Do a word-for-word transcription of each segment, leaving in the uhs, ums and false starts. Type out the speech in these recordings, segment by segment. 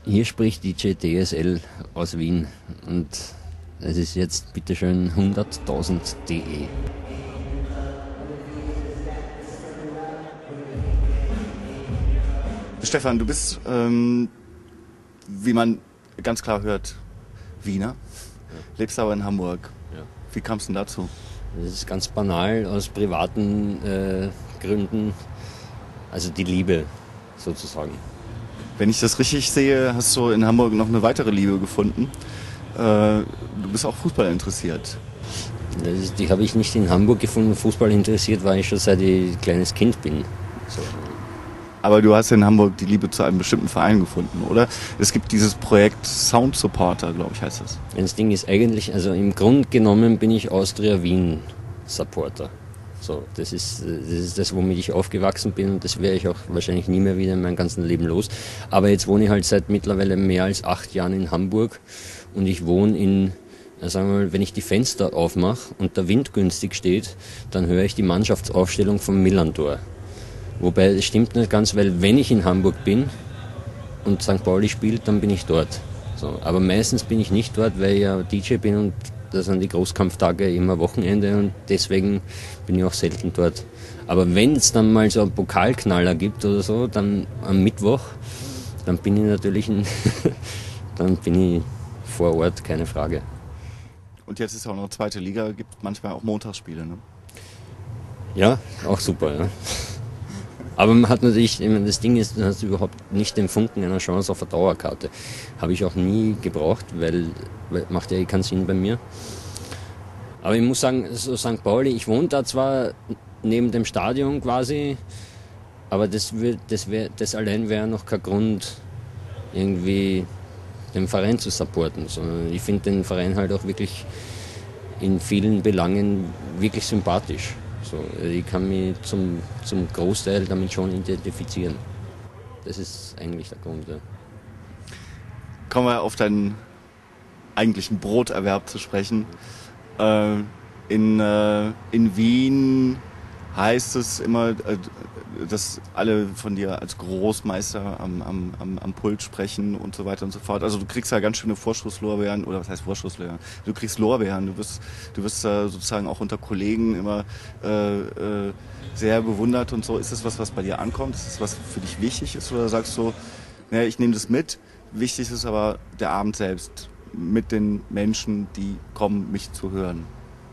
Hier spricht D J D S L aus Wien und es ist jetzt bitteschön hunderttausend D E. Stefan, du bist, ähm, wie man ganz klar hört, Wiener, ja. Lebst aber in Hamburg. Ja. Wie kam es denn dazu? Das ist ganz banal, aus privaten äh, Gründen, also die Liebe sozusagen. Wenn ich das richtig sehe, hast du in Hamburg noch eine weitere Liebe gefunden. Äh, du bist auch Fußball interessiert. Das ist, die habe ich nicht in Hamburg gefunden. Fußball interessiert war ich schon seit ich ein kleines Kind bin. So. Aber du hast in Hamburg die Liebe zu einem bestimmten Verein gefunden, oder? Es gibt dieses Projekt Sound Supporter, glaube ich, heißt das. Das Ding ist eigentlich, also im Grunde genommen bin ich Austria Wien Supporter. So, das ist, das ist das, womit ich aufgewachsen bin und das werde ich auch wahrscheinlich nie mehr wieder in meinem ganzen Leben los. Aber jetzt wohne ich halt seit mittlerweile mehr als acht Jahren in Hamburg und ich wohne in, sagen wir mal, wenn ich die Fenster aufmache und der Wind günstig steht, dann höre ich die Mannschaftsaufstellung vom Millantor. Wobei, es stimmt nicht ganz, weil wenn ich in Hamburg bin und Sankt Pauli spielt, dann bin ich dort. So, aber meistens bin ich nicht dort, weil ich ja D J bin und da sind die Großkampftage immer Wochenende und deswegen bin ich auch selten dort. Aber wenn es dann mal so einen Pokalknaller gibt oder so, dann am Mittwoch, dann bin ich natürlich in dann bin ich vor Ort, keine Frage. Und jetzt ist auch noch zweite Liga, gibt manchmal auch Montagsspiele, ne? Ja, auch super, ja. Aber man hat natürlich, ich meine, das Ding ist, du hast überhaupt nicht den Funken einer Chance auf eine Dauerkarte. Habe ich auch nie gebraucht, weil, weil macht ja eh keinen Sinn bei mir. Aber ich muss sagen, so Sankt Pauli, ich wohne da zwar neben dem Stadion quasi, aber das, wär, das, wär, das allein wäre noch kein Grund, irgendwie den Verein zu supporten. Sondern ich finde den Verein halt auch wirklich in vielen Belangen wirklich sympathisch. So, ich kann mich zum, zum Großteil damit schon identifizieren. Das ist eigentlich der Grund. Ja. Kommen wir auf deinen eigentlichen Broterwerb zu sprechen. Äh, in, äh, in Wien heißt es immer, äh, dass alle von dir als Großmeister am, am, am, am Pult sprechen und so weiter und so fort. Also du kriegst ja ganz schöne Vorschusslorbeeren, oder was heißt Vorschusslorbeeren? Du kriegst Lorbeeren, du wirst, du wirst äh, sozusagen auch unter Kollegen immer äh, äh, sehr bewundert und so. Ist das was, was bei dir ankommt? Ist das was für dich wichtig ist? Oder sagst du, naja, ich nehme das mit, wichtig ist aber der Abend selbst mit den Menschen, die kommen, mich zu hören?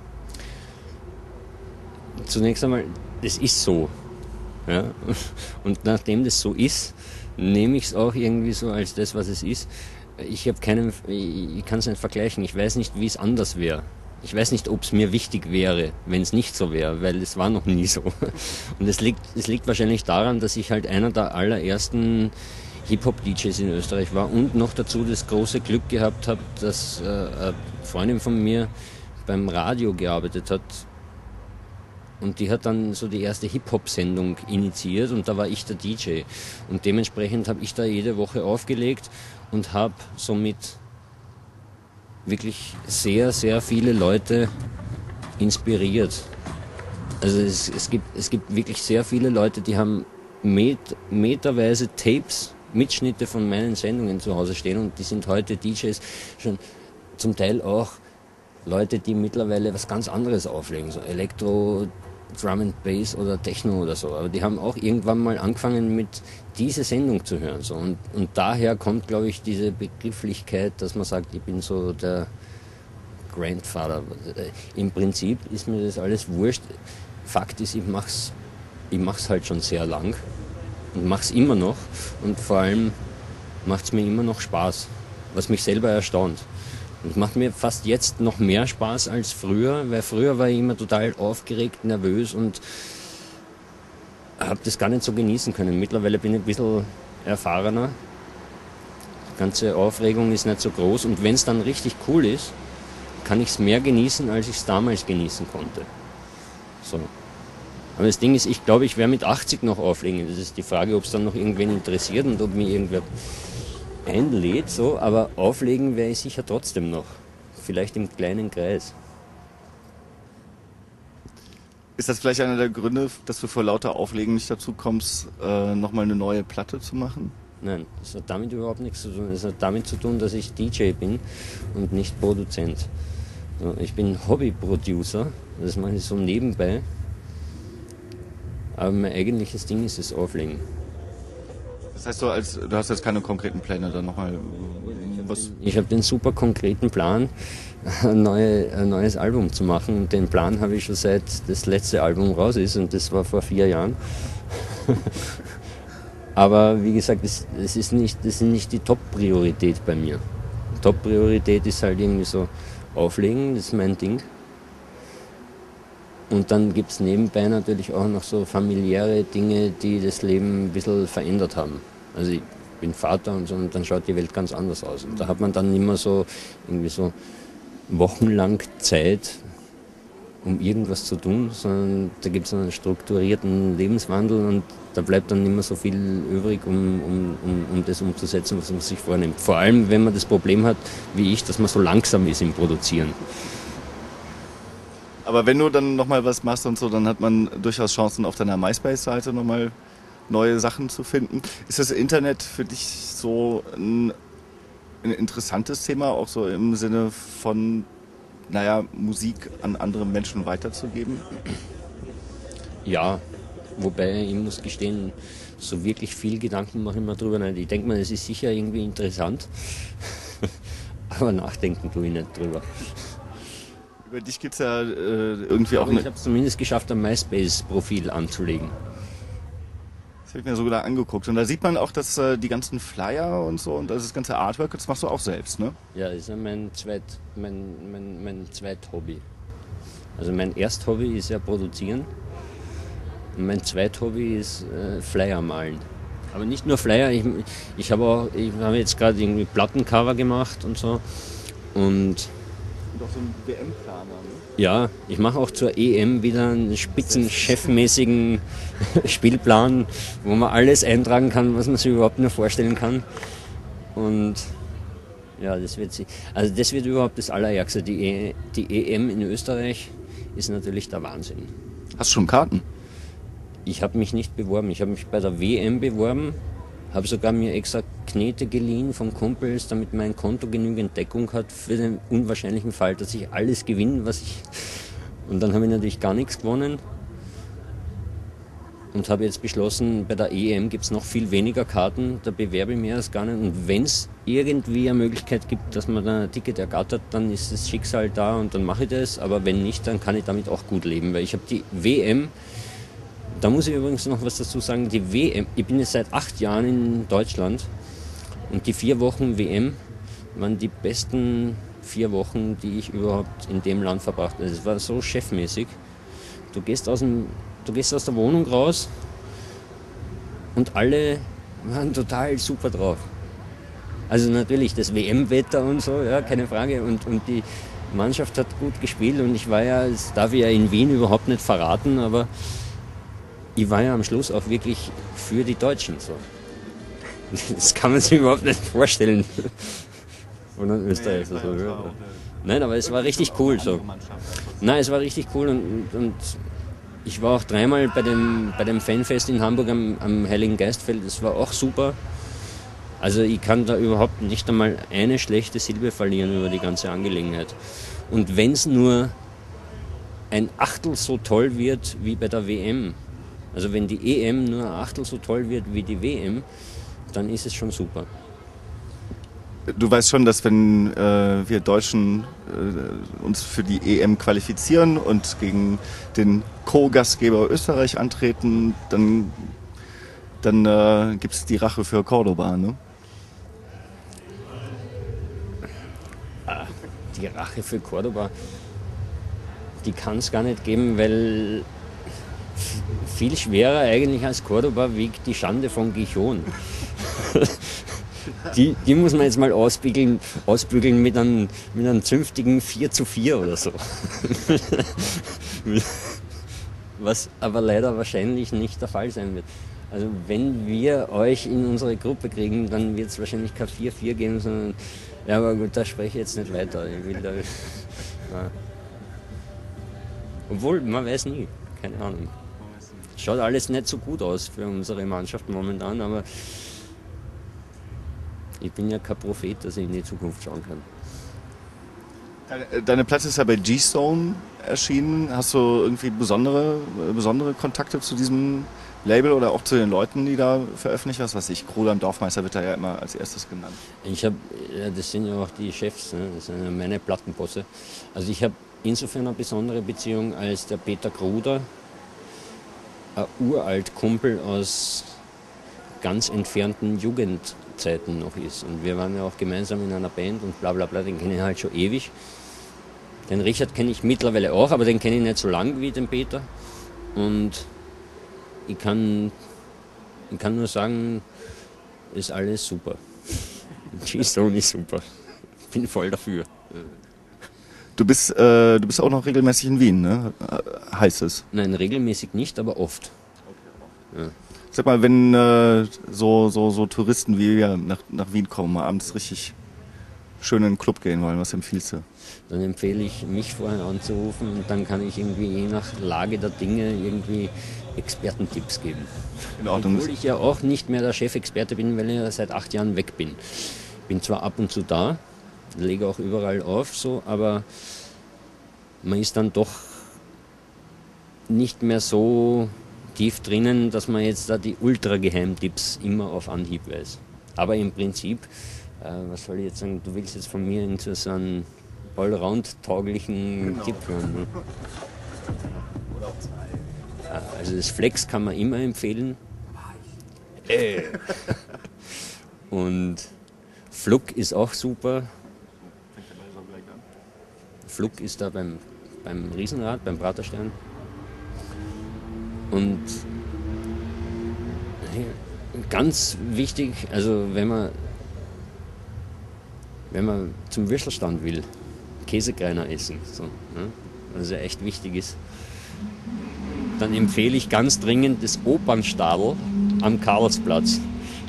Zunächst einmal, das ist so. Ja? Und nachdem das so ist, nehme ich es auch irgendwie so als das, was es ist. Ich habe keinen, ich kann es nicht vergleichen. Ich weiß nicht, wie es anders wäre. Ich weiß nicht, ob es mir wichtig wäre, wenn es nicht so wäre, weil es war noch nie so. Und es liegt, es liegt wahrscheinlich daran, dass ich halt einer der allerersten Hip-Hop-D Js in Österreich war und noch dazu das große Glück gehabt habe, dass äh, eine Freundin von mir beim Radio gearbeitet hat. Und die hat dann so die erste Hip-Hop-Sendung initiiert und da war ich der D J. Und dementsprechend habe ich da jede Woche aufgelegt und habe somit wirklich sehr, sehr viele Leute inspiriert. Also es, es, gibt, es gibt wirklich sehr viele Leute, die haben met, meterweise Tapes, Mitschnitte von meinen Sendungen zu Hause stehen und die sind heute D Js, schon zum Teil auch Leute, die mittlerweile was ganz anderes auflegen, so Elektro, Drum and Bass oder Techno oder so. Aber die haben auch irgendwann mal angefangen mit diese Sendung zu hören. So. Und, und daher kommt, glaube ich, diese Begrifflichkeit, dass man sagt, ich bin so der Grandfather. Im Prinzip ist mir das alles wurscht. Fakt ist, ich mach's, ich mach's halt schon sehr lang und mach's immer noch. Und vor allem macht's mir immer noch Spaß, was mich selber erstaunt. Und macht mir fast jetzt noch mehr Spaß als früher, weil früher war ich immer total aufgeregt, nervös und habe das gar nicht so genießen können. Mittlerweile bin ich ein bisschen erfahrener. Die ganze Aufregung ist nicht so groß und wenn es dann richtig cool ist, kann ich es mehr genießen, als ich es damals genießen konnte. So. Aber das Ding ist, ich glaube, ich werde mit achtzig noch auflegen. Das ist die Frage, ob es dann noch irgendwen interessiert und ob mich irgendwer einlädt, so, aber auflegen werde ich sicher trotzdem noch. Vielleicht im kleinen Kreis. Ist das vielleicht einer der Gründe, dass du vor lauter Auflegen nicht dazu kommst, äh, nochmal eine neue Platte zu machen? Nein, das hat damit überhaupt nichts zu tun. Das hat damit zu tun, dass ich D J bin und nicht Produzent. So, ich bin Hobby-Producer, das mache ich so nebenbei. Aber mein eigentliches Ding ist das Auflegen. Das heißt, du, als, du hast jetzt keine konkreten Pläne, dann nochmal was? Ich habe den super konkreten Plan, ein, neue, ein neues Album zu machen. Und den Plan habe ich schon seit das letzte Album raus ist und das war vor vier Jahren. Aber wie gesagt, das, das, ist nicht, das ist nicht die Top-Priorität bei mir. Top-Priorität ist halt irgendwie so Auflegen, das ist mein Ding. Und dann gibt es nebenbei natürlich auch noch so familiäre Dinge, die das Leben ein bisschen verändert haben. Also ich bin Vater und so, und dann schaut die Welt ganz anders aus. Und da hat man dann immer so irgendwie so wochenlang Zeit, um irgendwas zu tun, sondern da gibt es einen strukturierten Lebenswandel und da bleibt dann nicht mehr so viel übrig, um, um, um, um das umzusetzen, was man sich vornimmt. Vor allem, wenn man das Problem hat, wie ich, dass man so langsam ist im Produzieren. Aber wenn du dann nochmal was machst und so, dann hat man durchaus Chancen, auf deiner MySpace-Seite nochmal neue Sachen zu finden. Ist das Internet für dich so ein, ein interessantes Thema, auch so im Sinne von, naja, Musik an andere Menschen weiterzugeben? Ja, wobei ich muss gestehen, so wirklich viel Gedanken mache ich mir drüber nicht. Ich denke mal, es ist sicher irgendwie interessant, aber nachdenken tue ich nicht drüber. Über dich gibt es ja äh, irgendwie auch aber eine... Ich habe es zumindest geschafft, ein MySpace-Profil anzulegen. Das habe ich mir so da angeguckt. Und da sieht man auch, dass äh, die ganzen Flyer und so und das ganze Artwork, das machst du auch selbst, ne? Ja, das ist ja mein, Zweit, mein, mein, mein Zweithobby. Also mein Ersthobby ist ja produzieren und mein Zweithobby ist äh, Flyer malen. Aber nicht nur Flyer, ich, ich habe auch, ich habe jetzt gerade irgendwie Plattencover gemacht und so. Und Und auch so einen W M-Planer, ne? ja, ich mache auch zur E M wieder einen spitzenchefmäßigen Spielplan, wo man alles eintragen kann, was man sich überhaupt nur vorstellen kann. Und ja, das wird sie. Also das wird überhaupt das Allerärgste. Die, e, die E M in Österreich ist natürlich der Wahnsinn. Hast du schon Karten? Ich habe mich nicht beworben. Ich habe mich bei der W M beworben, habe sogar mir extra Knete geliehen von Kumpels, damit mein Konto genügend Deckung hat für den unwahrscheinlichen Fall, dass ich alles gewinne, was ich... Und dann habe ich natürlich gar nichts gewonnen und habe jetzt beschlossen, bei der E M gibt es noch viel weniger Karten, da bewerbe ich mich erst gar nicht. Und wenn es irgendwie eine Möglichkeit gibt, dass man da ein Ticket ergattert, dann ist das Schicksal da und dann mache ich das. Aber wenn nicht, dann kann ich damit auch gut leben, weil ich habe die W M... Da muss ich übrigens noch was dazu sagen, die W M, ich bin jetzt seit acht Jahren in Deutschland und die vier Wochen W M waren die besten vier Wochen, die ich überhaupt in dem Land verbracht habe. Es war so chefmäßig. Du gehst aus dem, du gehst aus der Wohnung raus und alle waren total super drauf. Also natürlich das W M-Wetter und so, ja, keine Frage. Und, und die Mannschaft hat gut gespielt und ich war ja, das darf ich ja in Wien überhaupt nicht verraten, aber ich war ja am Schluss auch wirklich für die Deutschen. So. Das kann man sich überhaupt nicht vorstellen. Von Österreich. Nee, so, ja. Nein, aber es war richtig cool. So. Nein, es war richtig cool und, und ich war auch dreimal bei dem, bei dem Fanfest in Hamburg am, am Heiligen Geistfeld. Das war auch super. Also ich kann da überhaupt nicht einmal eine schlechte Silbe verlieren über die ganze Angelegenheit. Und wenn es nur ein Achtel so toll wird wie bei der W M, also wenn die E M nur ein Achtel so toll wird wie die W M, dann ist es schon super. Du weißt schon, dass wenn äh, wir Deutschen äh, uns für die E M qualifizieren und gegen den Co-Gastgeber Österreich antreten, dann, dann äh, gibt es die Rache für Cordoba, ne? Ah, die Rache für Cordoba, die kann es gar nicht geben, weil viel schwerer eigentlich als Cordoba wiegt die Schande von Gijon. die, die muss man jetzt mal ausbügeln, ausbügeln mit einem, mit einem zünftigen vier zu vier oder so. Was aber leider wahrscheinlich nicht der Fall sein wird. Also wenn wir euch in unsere Gruppe kriegen, dann wird es wahrscheinlich kein vier vier geben, sondern ja, aber gut, da spreche ich jetzt nicht weiter. Ich will da, ja. Obwohl, man weiß nie, keine Ahnung. Schaut alles nicht so gut aus für unsere Mannschaft momentan, aber Ich bin ja kein Prophet, dass ich in die Zukunft schauen kann. Deine, deine Platte ist ja bei G-Stone erschienen. Hast du irgendwie besondere, besondere Kontakte zu diesem Label oder auch zu den Leuten, die da veröffentlichen? Was weiß ich, Kruder und Dorfmeister wird da ja immer als erstes genannt. Ich habe, ja, das sind ja auch die Chefs, ne? Das sind ja meine Plattenbosse. Also ich habe insofern eine besondere Beziehung, als der Peter Kruder ein uralt Kumpel aus ganz entfernten Jugendzeiten noch ist. Und wir waren ja auch gemeinsam in einer Band und bla bla bla, den kenne ich halt schon ewig. Den Richard kenne ich mittlerweile auch, aber den kenne ich nicht so lang wie den Peter. Und ich kann, ich kann nur sagen, ist alles super. G-Stone ist super. Ich bin voll dafür. Du bist, äh, du bist auch noch regelmäßig in Wien, ne? Heißt es? Nein, regelmäßig nicht, aber oft. Ja. Sag mal, wenn äh, so, so, so Touristen wie wir nach, nach Wien kommen, mal abends richtig schön in den Club gehen wollen, was empfiehlst du? Dann empfehle ich, mich vorher anzurufen und dann kann ich irgendwie je nach Lage der Dinge irgendwie Expertentipps geben. In Ordnung. Obwohl ich ja auch nicht mehr der Chefexperte bin, weil ich ja seit acht Jahren weg bin. Bin zwar ab und zu da, lege auch überall auf, so, aber man ist dann doch nicht mehr so tief drinnen, dass man jetzt da die Ultra-Geheimtipps immer auf Anhieb weiß. Aber im Prinzip, äh, was soll ich jetzt sagen, du willst jetzt von mir into so einen allround-tauglichen genau. Tipp hören. Ne? Oder auch zwei. Also das Flex kann man immer empfehlen. Äh. Und Flug ist auch super. Flug ist da beim, beim Riesenrad, beim Praterstern. Und ganz wichtig, also wenn man, wenn man zum Würstelstand will, Käsekreiner essen, so, ne? Was ja echt wichtig ist, dann empfehle ich ganz dringend das Opernstadl am Karlsplatz.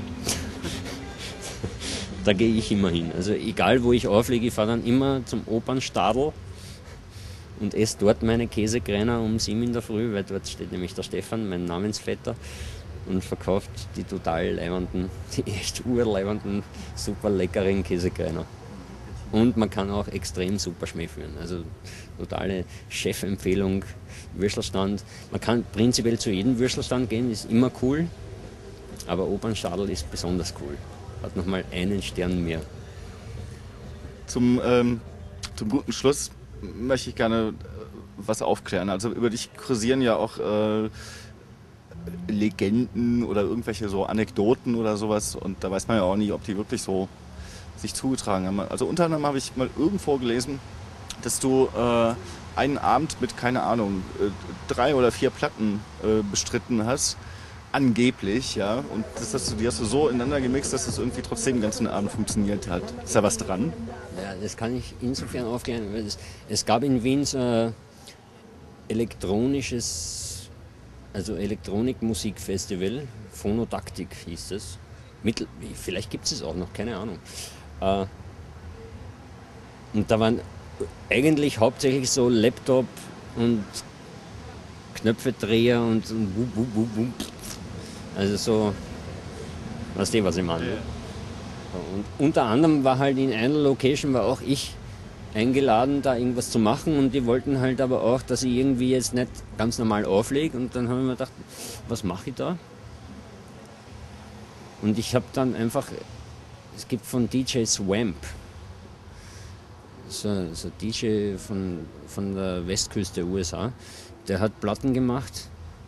Da gehe ich immer hin. Also egal wo ich auflege, ich fahre dann immer zum Opernstadl und esse dort meine Käsekreiner um sieben in der Früh, weil dort steht nämlich der Stefan, mein Namensvetter, und verkauft die total leibenden, die echt urleibenden, super leckeren Käsekreiner. Und man kann auch extrem super Schmäh führen. Also totale Chefempfehlung, Würstelstand. Man kann prinzipiell zu jedem Würstelstand gehen, ist immer cool, aber Opernstadl ist besonders cool. Hat nochmal einen Stern mehr. Zum, ähm, zum guten Schluss möchte ich gerne was aufklären. Also über dich kursieren ja auch äh, Legenden oder irgendwelche so Anekdoten oder sowas. Und da weiß man ja auch nicht, ob die wirklich so sich zugetragen haben. Also unter anderem habe ich mal irgendwo gelesen, dass du äh, einen Abend mit, keine Ahnung, äh, drei oder vier Platten äh, bestritten hast. Angeblich, ja. Und das hast du, die hast du so ineinander gemixt, dass es irgendwie trotzdem den ganzen Abend funktioniert hat. Ist da was dran? Ja, das kann ich insofern aufklären, weil es, es gab in Wien so ein elektronisches, also Elektronikmusikfestival, Phonodaktik hieß es. Mittel, vielleicht gibt es es auch noch, keine Ahnung. Äh, und da waren eigentlich hauptsächlich so Laptop und Knöpfedreher und, und wup, wup, wup, wup. Also so, weißt du, was ich meine? Ja. Und unter anderem war halt in einer Location, war auch ich eingeladen, da irgendwas zu machen, und die wollten halt aber auch, dass ich irgendwie jetzt nicht ganz normal auflege, und dann habe ich mir gedacht, was mache ich da? Und ich habe dann einfach, es gibt von D J Swamp, so, so D J von, von der Westküste der U S A, der hat Platten gemacht.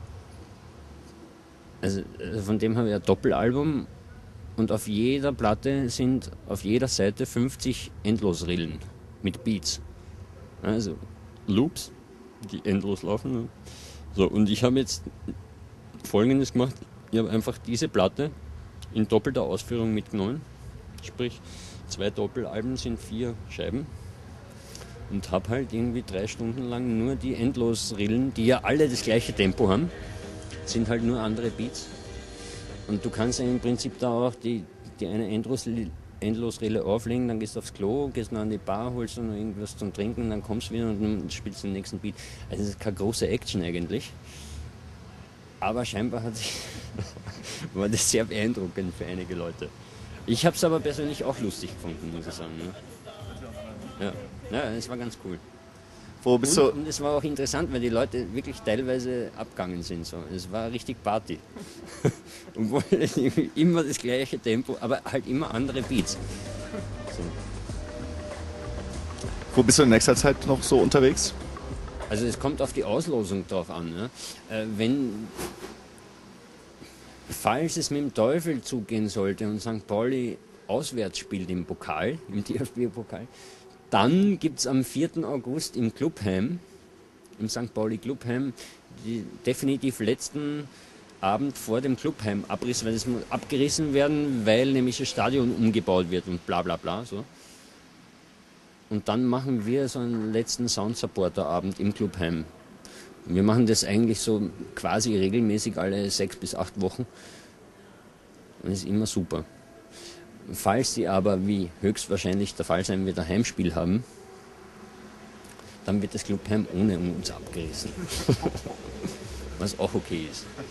Also von dem habe ich ein Doppelalbum, und auf jeder Platte sind auf jeder Seite fünfzig Endlosrillen mit Beats. Also Loops, die endlos laufen. So, und ich habe jetzt Folgendes gemacht. Ich habe einfach diese Platte in doppelter Ausführung mitgenommen. Sprich, zwei Doppelalben sind vier Scheiben. Und habe halt irgendwie drei Stunden lang nur die Endlosrillen, die ja alle das gleiche Tempo haben, sind halt nur andere Beats. Und du kannst ja im Prinzip da auch die, die eine Endlosrille, Endlosrille auflegen, dann gehst du aufs Klo, gehst noch an die Bar, holst dann noch irgendwas zum Trinken, dann kommst du wieder und dann spielst den nächsten Beat. Also das ist keine große Action eigentlich. Aber scheinbar hat sich war das sehr beeindruckend für einige Leute. Ich habe es aber persönlich auch lustig gefunden, muss ich sagen. Ne? Ja. ja, es war ganz cool. Wo bist und, du? und es war auch interessant, weil die Leute wirklich teilweise abgegangen sind. So. Es war richtig Party. Obwohl immer das gleiche Tempo, aber halt immer andere Beats. So. Wo bist du in nächster Zeit noch so unterwegs? Also es kommt auf die Auslosung drauf an. Ne? Äh, wenn, falls es mit dem Teufel zugehen sollte und Sankt Pauli auswärts spielt im Pokal, im D F B-Pokal, dann gibt es am vierten August im Clubheim, im Sankt Pauli Clubheim, die definitiv letzten Abend vor dem Clubheim-Abriss, weil es muss abgerissen werden, weil nämlich das Stadion umgebaut wird und bla bla bla. So. Und dann machen wir so einen letzten Sound-Supporter-Abend im Clubheim. Wir machen das eigentlich so quasi regelmäßig alle sechs bis acht Wochen. Und das ist immer super. Falls sie aber, wie höchstwahrscheinlich der Fall sein wird, ein Heimspiel haben, dann wird das Clubheim ohne uns abgerissen. Was auch okay ist.